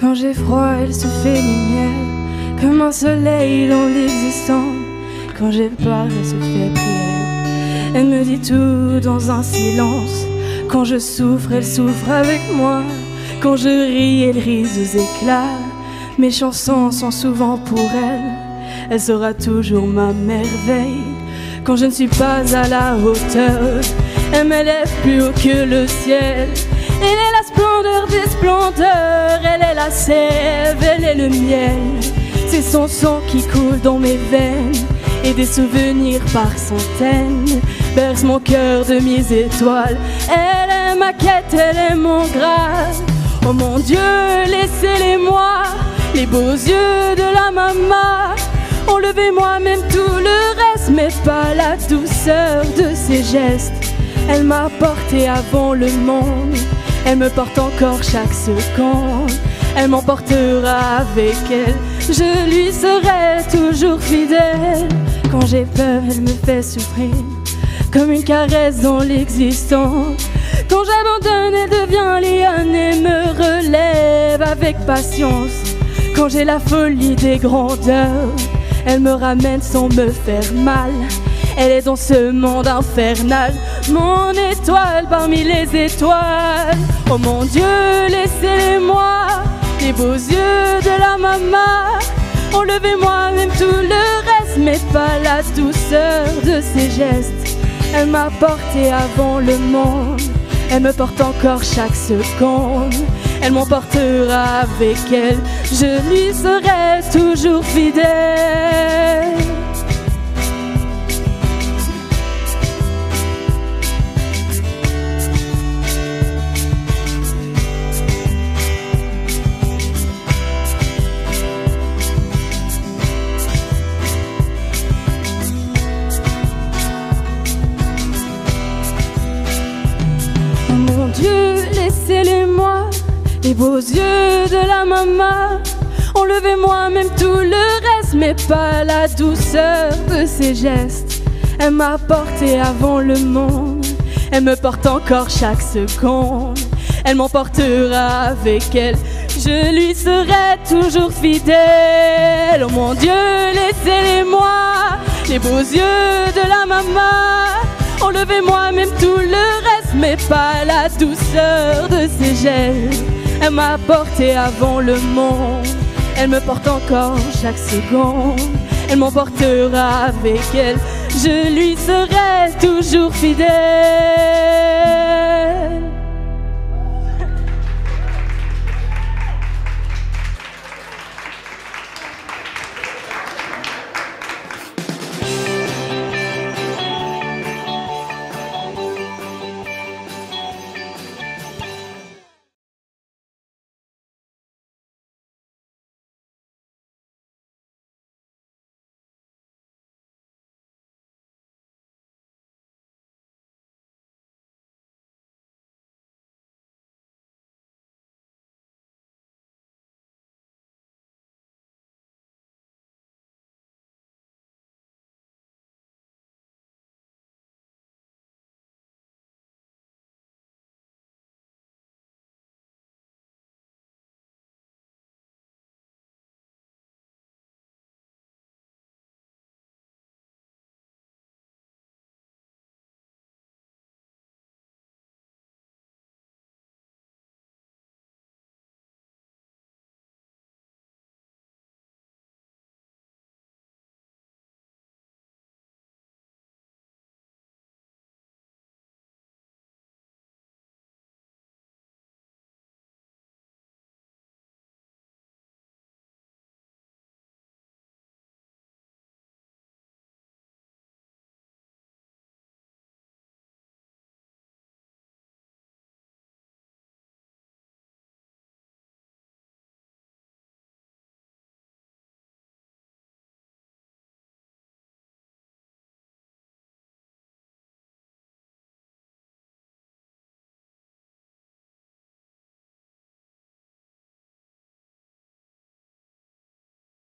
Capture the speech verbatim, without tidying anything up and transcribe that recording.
Quand j'ai froid, elle se fait lumière, comme un soleil dans l'existant. Quand j'ai peur, elle se fait prière. Elle me dit tout dans un silence. Quand je souffre, elle souffre avec moi. Quand je ris, elle rit aux éclats. Mes chansons sont souvent pour elle. Elle sera toujours ma merveille. Quand je ne suis pas à la hauteur, elle m'élève plus haut que le ciel. Elle est la splendeur des splendeurs. Elle est la sève, elle est le miel. C'est son sang qui coule dans mes veines, et des souvenirs par centaines bercent mon cœur de mes étoiles. Elle est ma quête, elle est mon Graal. Oh mon Dieu, laissez-les-moi, les beaux yeux de la maman. Enlevez-moi même tout le reste, mais pas la douceur de ses gestes. Elle m'a porté avant le monde, elle me porte encore chaque seconde. Elle m'emportera avec elle, je lui serai toujours fidèle. Quand j'ai peur, elle me fait souffrir, comme une caresse dans l'existence. Quand j'abandonne, elle devient lionne et me relève avec patience. Quand j'ai la folie des grandeurs, elle me ramène sans me faire mal. Elle est dans ce monde infernal, mon étoile parmi les étoiles. Oh mon Dieu, laissez-les-moi, les beaux yeux de la maman. Enlevez-moi même tout le reste, mais pas la douceur de ses gestes. Elle m'a porté avant le monde, elle me porte encore chaque seconde. Elle m'emportera avec elle, je lui serai toujours fidèle. Mon Dieu, laissez-les-moi, les beaux yeux de la maman. Enlevez-moi même tout le reste, mais pas la douceur de ses gestes. Elle m'a porté avant le monde, elle me porte encore chaque seconde. Elle m'emportera avec elle, je lui serai toujours fidèle. Oh mon Dieu, laissez-les-moi, les beaux yeux de la maman. Enlevez-moi même tout le reste, mais pas la douceur de ses gestes. Elle m'a porté avant le monde, elle me porte encore chaque seconde. Elle m'emportera avec elle, je lui serai toujours fidèle.